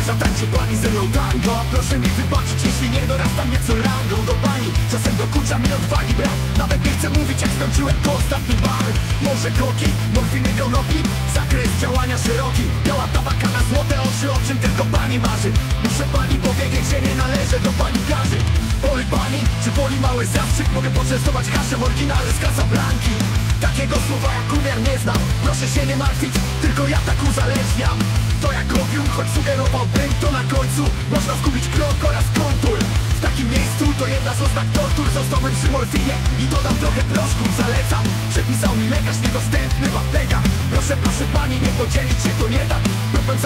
zatańczy pani ze mną tango. Proszę mi wybaczyć, jeśli nie dorasta mnie co rangą do pani. Czasem dokucza mi odwagi brak. Nawet nie chcę mówić, jak skończyłem po ostatnim bar. Może koki, morfiny, konopi, zakres działania szeroki. Biała tabaka na złote oczy, o czym tylko pani marzy. Muszę pani powiedzieć, że nie należę do panikarzy. Oj pani, czy woli mały zastrzyk? Mogę poczęstować haszem oryginalny z Casablanki. Takiego słowa jak umiar nie znam. Proszę się nie martwić, tylko ja tak uzależniam. To jak opium, choć sugerowałbym to na końcu można zgubić krok oraz kontur. W takim miejscu to jedna z oznak tortur. Zostałbym przy morfinie i dodam trochę proszku. Zalecam, przepisał mi lekarz niedostępny w aptekach. Proszę pani, nie podzielić się, to nie tak. Problem